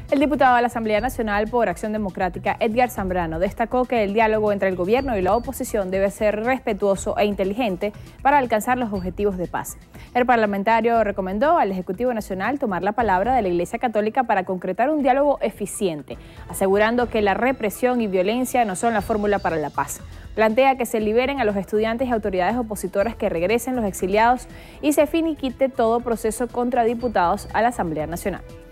El diputado de la Asamblea Nacional por Acción Democrática, Edgar Zambrano, destacó que el diálogo entre el gobierno y la oposición debe ser respetuoso e inteligente para alcanzar los objetivos de paz. El parlamentario recomendó al Ejecutivo Nacional tomar la palabra de la Iglesia Católica para concretar un diálogo eficiente, asegurando que la represión y violencia no son la fórmula para la paz. Plantea que se liberen a los estudiantes y autoridades opositoras, que regresen los exiliados y se finiquite todo proceso contra diputados a la Asamblea Nacional.